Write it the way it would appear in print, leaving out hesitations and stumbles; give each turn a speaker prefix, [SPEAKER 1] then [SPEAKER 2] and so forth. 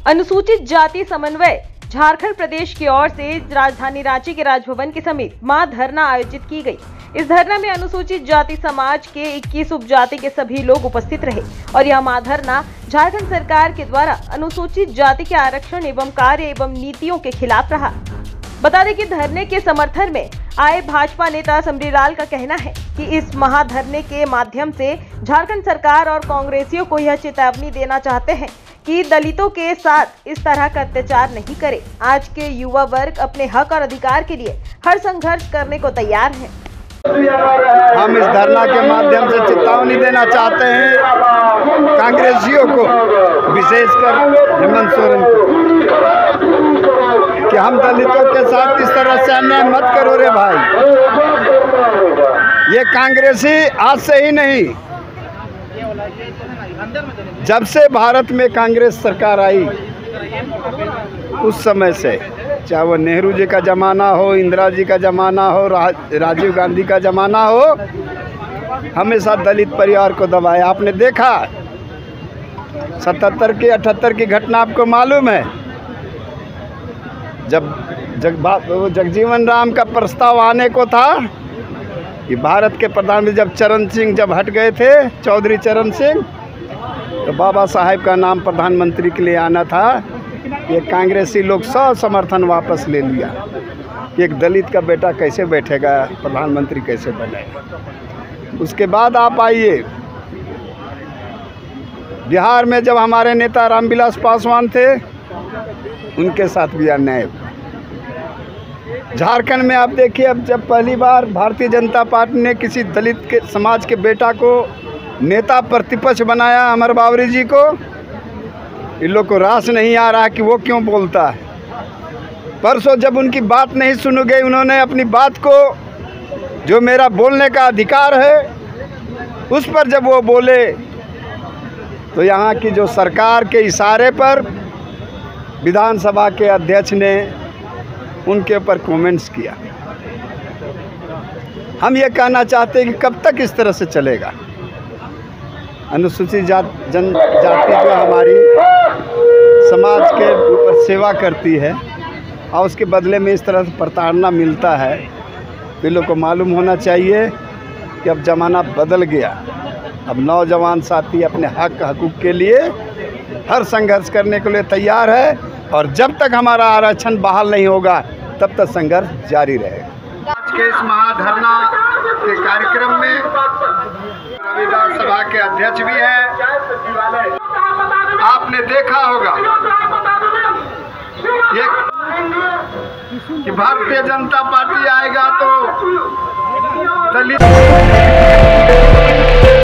[SPEAKER 1] अनुसूचित जाति समन्वय झारखंड प्रदेश की ओर से राजधानी रांची के राजभवन के समीप महाधरना आयोजित की गई। इस धरना में अनुसूचित जाति समाज के 21 उपजाति के सभी लोग उपस्थित रहे और यह महाधरना झारखंड सरकार के द्वारा अनुसूचित जाति के आरक्षण एवं कार्य एवं नीतियों के खिलाफ रहा। बता दें कि धरने के समर्थन में आए भाजपा नेता समरीलाल का कहना है कि इस महाधरने के माध्यम से झारखंड सरकार और कांग्रेसियों को यह चेतावनी देना चाहते हैं कि दलितों के साथ इस तरह का अत्याचार नहीं करे। आज के युवा वर्ग अपने हक और अधिकार के लिए हर संघर्ष करने को तैयार है।
[SPEAKER 2] हम इस धरना के माध्यम से चेतावनी देना चाहते हैं कांग्रेसियों को, विशेषकर हेमंत सोरेन को, कि हम दलितों के साथ इस तरह से अन्याय मत करो रे भाई। ये कांग्रेसी आज से ही नहीं, जब से भारत में कांग्रेस सरकार आई उस समय से, चाहे वो नेहरू जी का ज़माना हो, इंदिरा जी का ज़माना हो, राजीव गांधी का ज़माना हो, हमेशा दलित परिवार को दबाया। आपने देखा 77 की 78 की घटना आपको मालूम है, जब जगजीवन राम का प्रस्ताव आने को था कि भारत के प्रधानमंत्री जब चरण सिंह जब हट गए थे, चौधरी चरण सिंह, तो बाबा साहेब का नाम प्रधानमंत्री के लिए आना था। ये कांग्रेसी लोग सब समर्थन वापस ले लिया कि एक दलित का बेटा कैसे बैठेगा, प्रधानमंत्री कैसे बनेगा। उसके बाद आप आइए बिहार में, जब हमारे नेता रामविलास पासवान थे, उनके साथ भी अन्याय हुआ। झारखंड में आप देखिए, अब जब पहली बार भारतीय जनता पार्टी ने किसी दलित के समाज के बेटा को नेता प्रतिपक्ष बनाया, अमर बावरी जी को, इन लोग को रास नहीं आ रहा कि वो क्यों बोलता है। परसों जब उनकी बात नहीं सुनी गई, उन्होंने अपनी बात को, जो मेरा बोलने का अधिकार है, उस पर जब वो बोले, तो यहाँ की जो सरकार के इशारे पर विधानसभा के अध्यक्ष ने उनके ऊपर कमेंट्स किया। हम ये कहना चाहते हैं कि कब तक इस तरह से चलेगा। अनुसूचित जनजाति जो हमारी समाज के ऊपर सेवा करती है और उसके बदले में इस तरह से प्रताड़ना मिलता है, तो लोग को मालूम होना चाहिए कि अब ज़माना बदल गया। अब नौजवान साथी अपने हकूक़ के लिए हर संघर्ष करने के लिए तैयार है और जब तक हमारा आरक्षण बहाल नहीं होगा तब तक संघर्ष जारी रहेगा। आज के इस महाधरना के कार्यक्रम में विधानसभा के अध्यक्ष भी हैं। आपने देखा होगा ये कि भारतीय जनता पार्टी आएगा तो दलित